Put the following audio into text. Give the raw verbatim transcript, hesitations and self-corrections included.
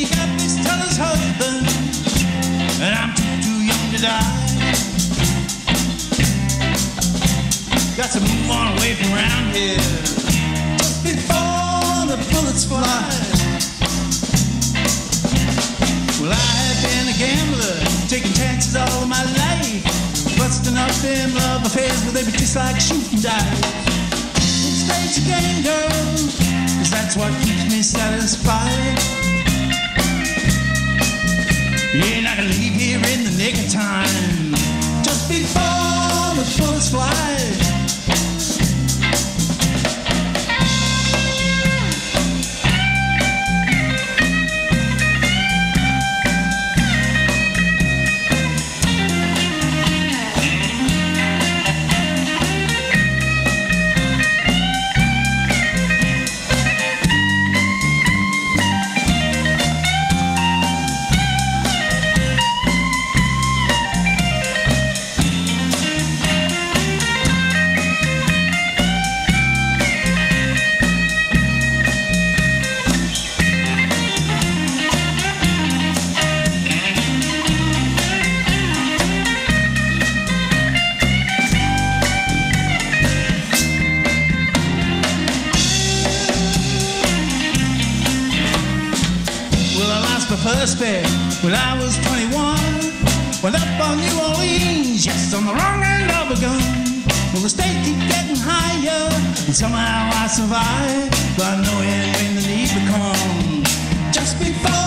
you got Miss Tuller's husband, and I'm too, too young to die. Got to move on away from around here just before the bullets fly. Well, I have been a gambler, taking chances all of my life, busting up in love affairs where they be just like shooting dice. It's straight to game, girl, 'cause that's what keeps me satisfied. You're not gonna leave here in the nick of time, just before the bullets fly. First bet when I was twenty-one, went up on New Orleans, yes, on the wrong end of a gun. Well, the stakes keep getting higher, and somehow I survive by knowing when the need will come. Just before